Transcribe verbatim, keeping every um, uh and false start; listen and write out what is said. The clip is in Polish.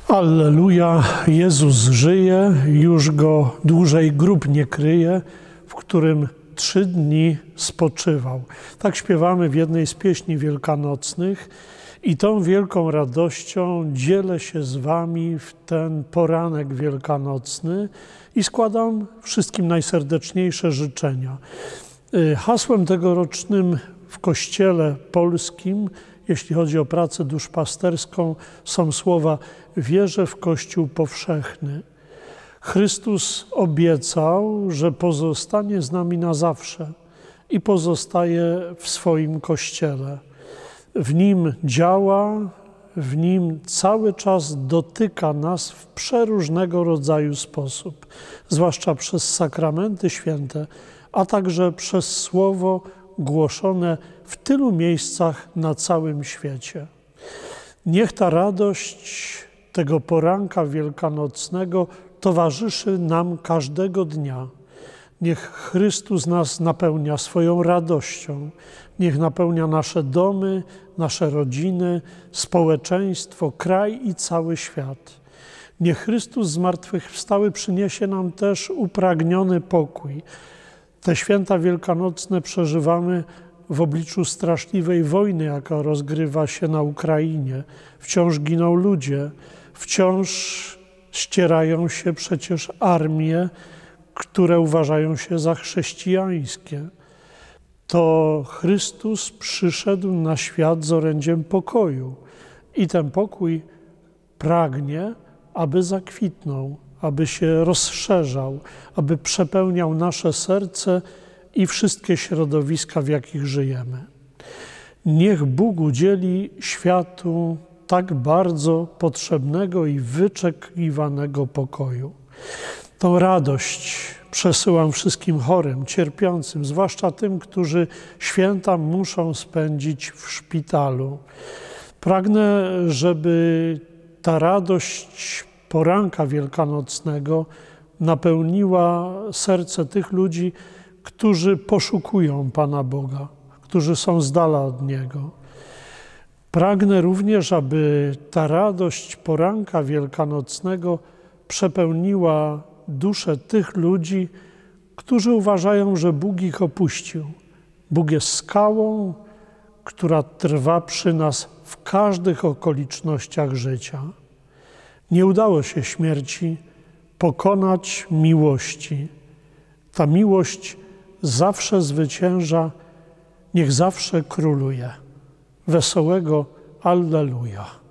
Alleluja, Jezus żyje, już Go dłużej grób nie kryje, w którym trzy dni spoczywał. Tak śpiewamy w jednej z pieśni wielkanocnych i tą wielką radością dzielę się z Wami w ten poranek wielkanocny i składam wszystkim najserdeczniejsze życzenia. Hasłem tegorocznym w Kościele polskim, jeśli chodzi o pracę duszpasterską, są słowa: wierzę w Kościół powszechny. Chrystus obiecał, że pozostanie z nami na zawsze i pozostaje w swoim Kościele. W Nim działa, w Nim cały czas dotyka nas w przeróżnego rodzaju sposób, zwłaszcza przez sakramenty święte, a także przez Słowo głoszone w tylu miejscach na całym świecie. Niech ta radość tego poranka wielkanocnego towarzyszy nam każdego dnia. Niech Chrystus nas napełnia swoją radością. Niech napełnia nasze domy, nasze rodziny, społeczeństwo, kraj i cały świat. Niech Chrystus zmartwychwstały przyniesie nam też upragniony pokój. Te święta wielkanocne przeżywamy w obliczu straszliwej wojny, jaka rozgrywa się na Ukrainie. Wciąż giną ludzie, wciąż ścierają się przecież armie, które uważają się za chrześcijańskie. To Chrystus przyszedł na świat z orędziem pokoju i ten pokój pragnie, aby zakwitnął, aby się rozszerzał, aby przepełniał nasze serce i wszystkie środowiska, w jakich żyjemy. Niech Bóg udzieli światu tak bardzo potrzebnego i wyczekiwanego pokoju. Tą radość przesyłam wszystkim chorym, cierpiącym, zwłaszcza tym, którzy święta muszą spędzić w szpitalu. Pragnę, żeby ta radość poranka wielkanocnego napełniła serce tych ludzi, którzy poszukują Pana Boga, którzy są z dala od Niego. Pragnę również, aby ta radość poranka wielkanocnego przepełniła duszę tych ludzi, którzy uważają, że Bóg ich opuścił. Bóg jest skałą, która trwa przy nas w każdych okolicznościach życia. Nie udało się śmierci pokonać miłości. Ta miłość zawsze zwycięża, niech zawsze króluje. Wesołego Alleluja.